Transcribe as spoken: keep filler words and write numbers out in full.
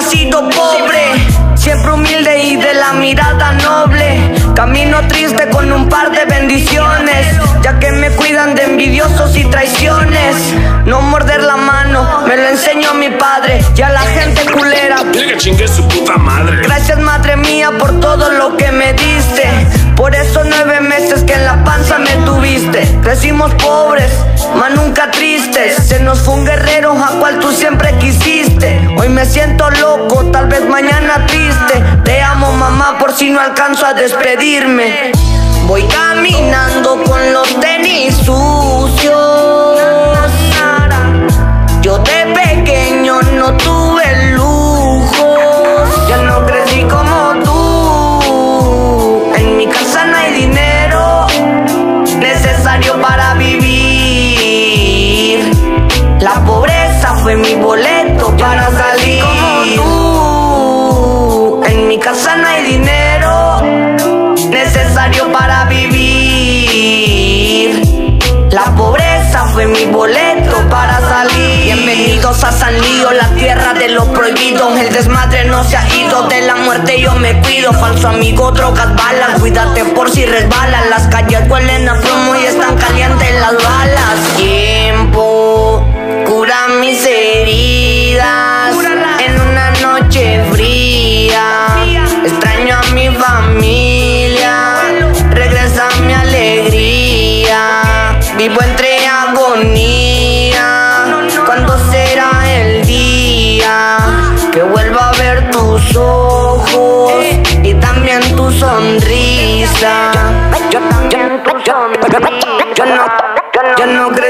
nacido pobre, siempre humilde y de la mirada noble. Camino triste con un par de bendiciones, ya que me cuidan de envidiosos y traiciones. No morder la mano, me lo enseñó mi padre, y a la gente culera, que chingue su puta madre. Gracias, madre mía, por todo lo que me diste. Por esos nueve meses que en la panza me tuviste. Crecimos pobres, mas nunca tristes. Se nos fue un guerrero a cual tú siempre quisiste. Hoy me siento loco, tal vez mañana triste. Te amo, mamá, por si no alcanzo a despedirme. Voy caminando con los tenis sucios. Yo de pequeño no tuve lujos, ya no crecí como tú. En mi casa no hay dinero necesario para vivir. La pobreza fue mi boleto para salir como tú. En mi casa no hay dinero necesario para vivir. La pobreza fue mi boleto para salir. Bienvenidos a San Lío, la tierra de los prohibidos. El desmadre no se ha ido, de la muerte yo me cuido. Falso amigo, drogas, balas, cuídate por si resbalan. Las calles huelen a plomo y están calientes las balas. Tiempo cura mis heridas en una noche fría. Extraño a mi familia, regresa mi alegría. Vivo entre agonía, ¿cuándo será el día que vuelva a ver tus ojos y también tu sonrisa? Yo, yo, yo, yo, yo no, yo no